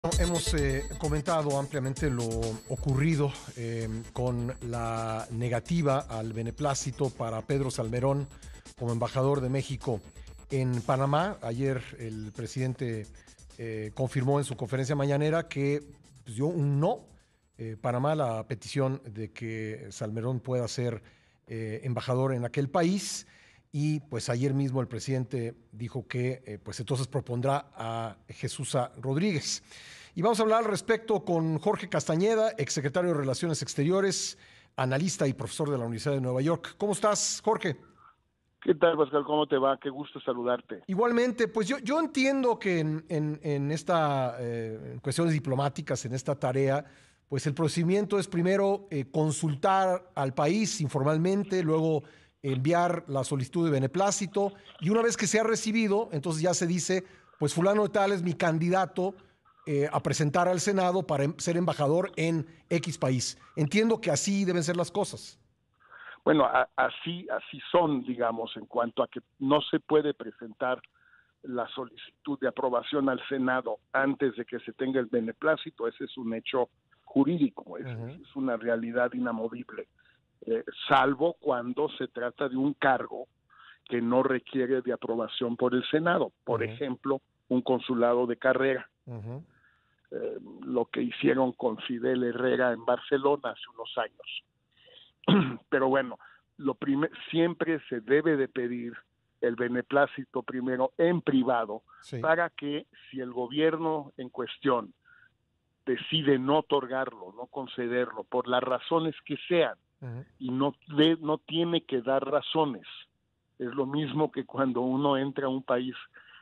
Hemos comentado ampliamente lo ocurrido con la negativa al beneplácito para Pedro Salmerón como embajador de México en Panamá. Ayer el presidente confirmó en su conferencia mañanera que pues, dio un no. Panamá la petición de que Salmerón pueda ser embajador en aquel país. Y pues ayer mismo el presidente dijo que pues entonces propondrá a Jesús Rodríguez. Y vamos a hablar al respecto con Jorge Castañeda, exsecretario de Relaciones Exteriores, analista y profesor de la Universidad de Nueva York. ¿Cómo estás, Jorge? ¿Qué tal, Pascal? ¿Cómo te va? Qué gusto saludarte. Igualmente, pues yo entiendo que en esta en cuestiones diplomáticas, en esta tarea, pues el procedimiento es primero consultar al país informalmente, luego enviar la solicitud de beneplácito y una vez que se ha recibido, entonces ya se dice, pues fulano de tal es mi candidato a presentar al Senado para ser embajador en X país. Entiendo que así deben ser las cosas. Bueno, así son, digamos, en cuanto a que no se puede presentar la solicitud de aprobación al Senado antes de que se tenga el beneplácito. Ese es un hecho jurídico, Ujú, es una realidad inamovible, salvo cuando se trata de un cargo que no requiere de aprobación por el Senado. Por ujú, ejemplo, un consulado de carrera, ujú, lo que hicieron con Fidel Herrera en Barcelona hace unos años. Pero bueno, siempre se debe de pedir el beneplácito primero en privado sí. para que si el gobierno en cuestión decide no otorgarlo, no concederlo, por las razones que sean, Ujú, y no tiene que dar razones. Es lo mismo que cuando uno entra a un país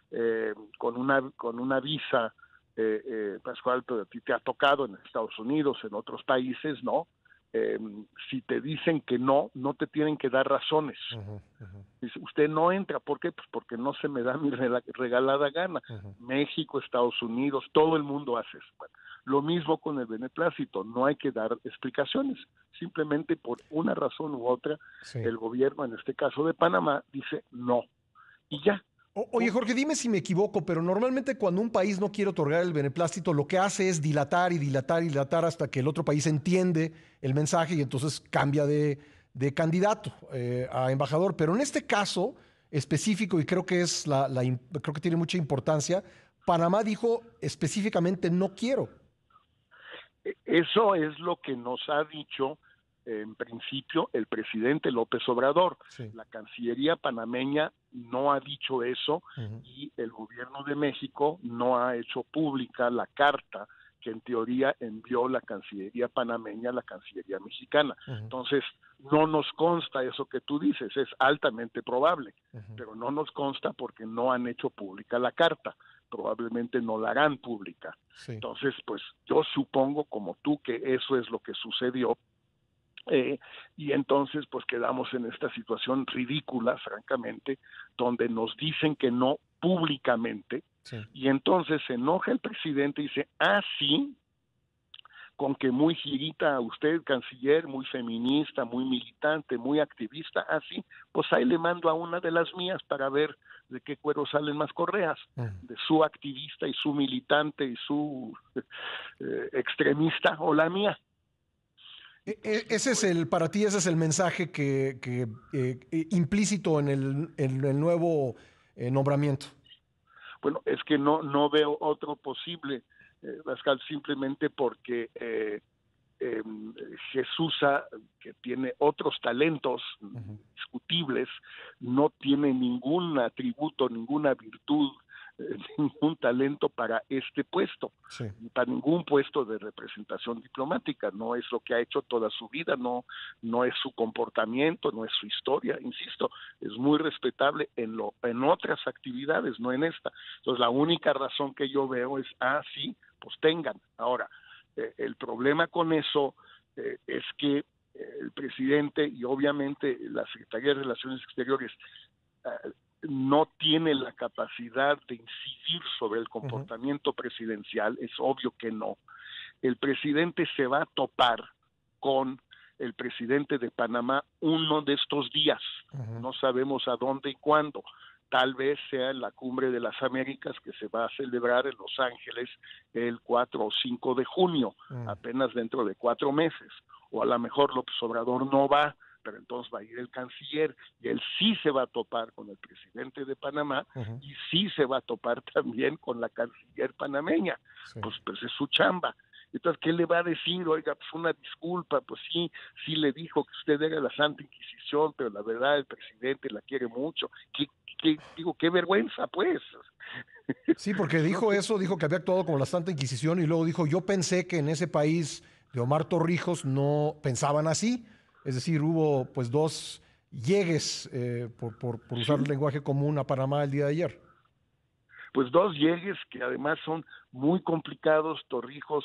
con una visa, Pascual, pero a ti te ha tocado en Estados Unidos, en otros países, ¿no? Eh, si te dicen que no, no te tienen que dar razones. ujú, ujú, Dice, usted no entra, ¿por qué? Pues porque no se me da mi regalada gana. ujú. México, Estados Unidos, todo el mundo hace eso. Bueno, lo mismo con el beneplácito, no hay que dar explicaciones, simplemente por una razón u otra, Sí. el gobierno, en este caso de Panamá, dice no, y ya, Oye, punto. Jorge, dime si me equivoco, pero normalmente cuando un país no quiere otorgar el beneplácito, lo que hace es dilatar y dilatar y dilatar hasta que el otro país entiende el mensaje y entonces cambia de candidato a embajador. Pero en este caso específico, y creo que es creo que tiene mucha importancia, Panamá dijo específicamente no quiero. Eso es lo que nos ha dicho en principio el presidente López Obrador. Sí. La Cancillería panameña no ha dicho eso Ujú, y el gobierno de México no ha hecho pública la carta que en teoría envió la Cancillería panameña a la Cancillería mexicana. ujú, Entonces, no nos consta eso que tú dices, es altamente probable, ujú. pero no nos consta porque no han hecho pública la carta, probablemente no la harán pública. Sí. Entonces, pues yo supongo como tú que eso es lo que sucedió, eh, y entonces pues quedamos en esta situación ridícula, francamente, donde nos dicen que no públicamente, Sí. y entonces se enoja el presidente y dice, ah, sí, con que muy girita usted, canciller, muy feminista, muy militante, muy activista, así, pues ahí le mando a una de las mías para ver de qué cuero salen más correas, Ujú. de su activista y su militante y su extremista o la mía. Entonces, Ese es pues, para ti, ese es el mensaje que implícito en el nuevo nombramiento. bueno, es que no veo otro posible, Pascal, simplemente porque eh, Jesús, que tiene otros talentos Ujú, discutibles, no tiene ningún atributo, ninguna virtud, ningún talento para este puesto, sí. para ningún puesto de representación diplomática. No es lo que ha hecho toda su vida, no es su comportamiento, no es su historia, insisto, es muy respetable en otras actividades, no en esta. Entonces, la única razón que yo veo es, sí, pues tengan. Ahora, el problema con eso es que el presidente y obviamente la Secretaría de Relaciones Exteriores no tiene la capacidad de incidir sobre el Ujú, comportamiento presidencial, es obvio que no. El presidente se va a topar con el presidente de Panamá uno de estos días, ujú, no sabemos a dónde y cuándo, tal vez sea en la Cumbre de las Américas que se va a celebrar en Los Ángeles el 4 o 5 de junio, apenas dentro de 4 meses. O a lo mejor López Obrador no va, pero entonces va a ir el canciller y él sí se va a topar con el presidente de Panamá y sí se va a topar también con la canciller panameña. Sí. Pues es su chamba. Entonces, ¿qué le va a decir? Oiga, pues una disculpa, pues sí le dijo que usted era la Santa Inquisición, pero la verdad el presidente la quiere mucho. Qué vergüenza, pues. Sí, porque dijo eso, dijo que había actuado como la Santa Inquisición y luego dijo, yo pensé que en ese país de Omar Torrijos no pensaban así. Es decir, hubo pues dos llegues, por usar el Sí, lenguaje común, a Panamá el día de ayer. pues dos llegues que además son muy complicados. Torrijos,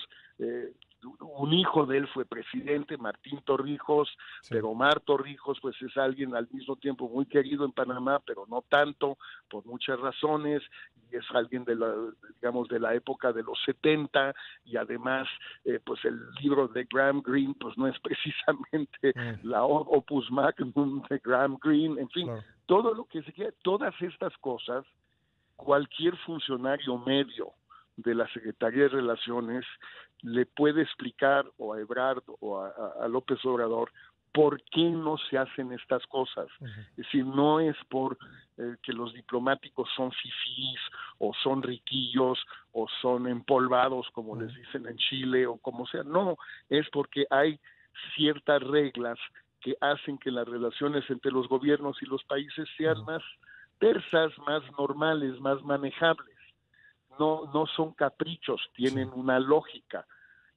un hijo de él fue presidente, Martín Torrijos, Sí. pero Omar Torrijos pues es alguien al mismo tiempo muy querido en Panamá, pero no tanto, por muchas razones, y es alguien digamos, de la época de los 70, y además pues el libro de Graham Greene pues no es precisamente la opus magnum de Graham Greene, en fin, Claro. todo lo que se quiera, todas estas cosas cualquier funcionario medio de la Secretaría de Relaciones le puede explicar o a Ebrard o a López Obrador por qué no se hacen estas cosas. Es decir, no es por que los diplomáticos son fifís o son riquillos o son empolvados, como les dicen en Chile o como sea. No, es porque hay ciertas reglas que hacen que las relaciones entre los gobiernos y los países sean más tersas, más normales, más manejables. No son caprichos, tienen Sí. una lógica.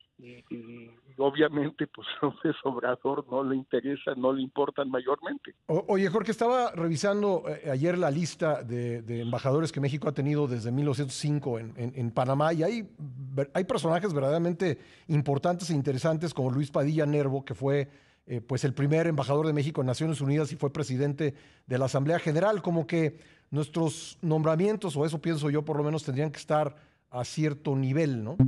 Y obviamente pues a López Obrador no le interesa, no le importan mayormente. Oye, Jorge, estaba revisando ayer la lista de embajadores que México ha tenido desde 1905 en Panamá y hay personajes verdaderamente importantes e interesantes como Luis Padilla Nervo, que fue pues el primer embajador de México en Naciones Unidas y fue presidente de la Asamblea General. Como que nuestros nombramientos, o eso pienso yo por lo menos, tendrían que estar a cierto nivel, ¿no?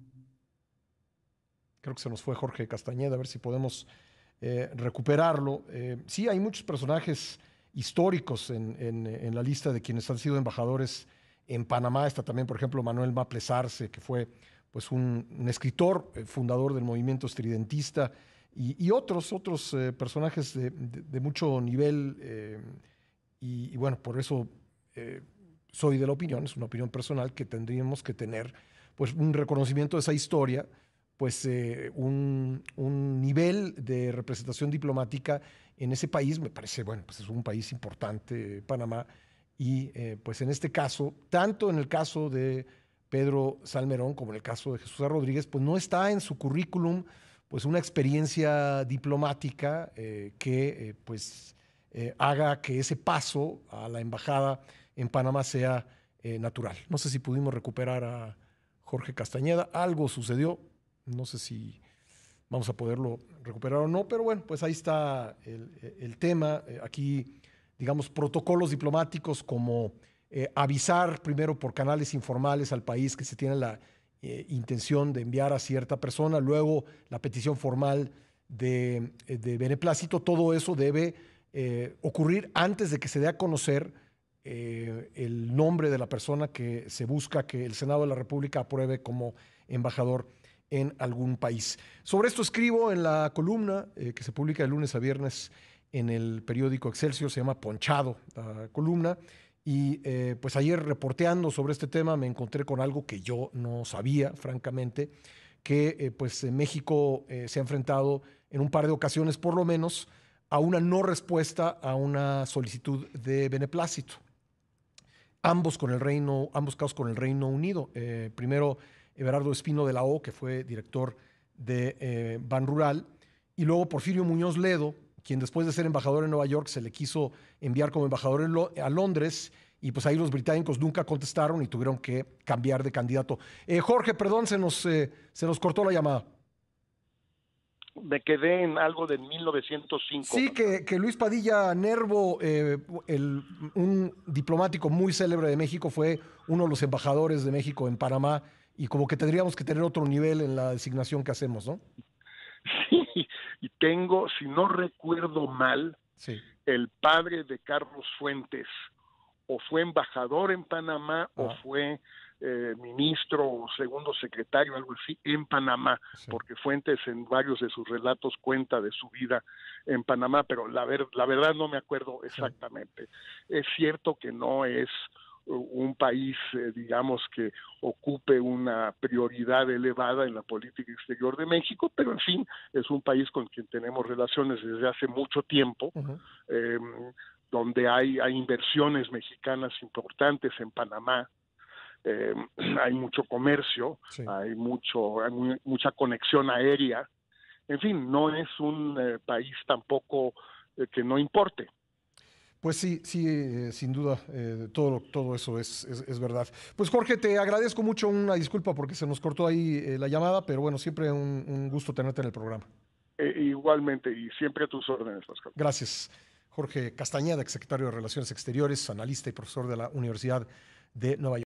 Creo que se nos fue Jorge Castañeda, a ver si podemos recuperarlo. Sí, hay muchos personajes históricos en la lista de quienes han sido embajadores en Panamá. Está también, por ejemplo, Manuel Maples Arce, que fue pues, un escritor, fundador del movimiento estridentista, y otros personajes de mucho nivel. Y bueno, por eso soy de la opinión, es una opinión personal, que tendríamos que tener pues, un reconocimiento de esa historia, pues un nivel de representación diplomática en ese país. Me parece, bueno, pues es un país importante, Panamá, y pues en este caso, tanto en el caso de Pedro Salmerón como en el caso de Jesús Rodríguez, pues no está en su currículum pues una experiencia diplomática que pues haga que ese paso a la embajada en Panamá sea natural. No sé si pudimos recuperar a Jorge Castañeda, algo sucedió, no sé si vamos a poderlo recuperar o no, pero bueno, pues ahí está el tema. Aquí, digamos, protocolos diplomáticos como avisar primero por canales informales al país que se tiene la intención de enviar a cierta persona, luego la petición formal de beneplácito. Todo eso debe ocurrir antes de que se dé a conocer el nombre de la persona que se busca que el Senado de la República apruebe como embajador en algún país. Sobre esto escribo en la columna que se publica de lunes a viernes en el periódico Excelsior, se llama Ponchado la columna, y pues ayer reporteando sobre este tema me encontré con algo que yo no sabía, francamente, que pues México se ha enfrentado en un par de ocasiones por lo menos a una no respuesta a una solicitud de beneplácito. Ambos casos con el Reino Unido. Primero, Everardo Espino de la O, que fue director de Ban Rural, y luego Porfirio Muñoz Ledo, quien después de ser embajador en Nueva York se le quiso enviar como embajador a Londres, y pues ahí los británicos nunca contestaron y tuvieron que cambiar de candidato. Jorge, perdón, se nos cortó la llamada. Me quedé en algo de 1905. Sí, que Luis Padilla Nervo, un diplomático muy célebre de México, fue uno de los embajadores de México en Panamá, y como que tendríamos que tener otro nivel en la designación que hacemos, ¿no? Sí, y tengo, si no recuerdo mal, Sí. el padre de Carlos Fuentes, o fue embajador en Panamá o fue ministro o segundo secretario, algo así, en Panamá, sí, porque Fuentes en varios de sus relatos cuenta de su vida en Panamá, pero la verdad no me acuerdo exactamente. Sí. Es cierto que no es un país, digamos, que ocupe una prioridad elevada en la política exterior de México, pero en fin, es un país con quien tenemos relaciones desde hace mucho tiempo, donde hay inversiones mexicanas importantes en Panamá, hay mucho comercio, sí, hay mucha conexión aérea, en fin, no es un país tampoco que no importe. Pues sí, sin duda, todo eso es verdad. Pues Jorge, te agradezco mucho, una disculpa porque se nos cortó ahí la llamada, pero bueno, siempre un gusto tenerte en el programa. Igualmente, y siempre a tus órdenes, Pascal. Gracias. Jorge Castañeda, exsecretario de Relaciones Exteriores, analista y profesor de la Universidad de Nueva York.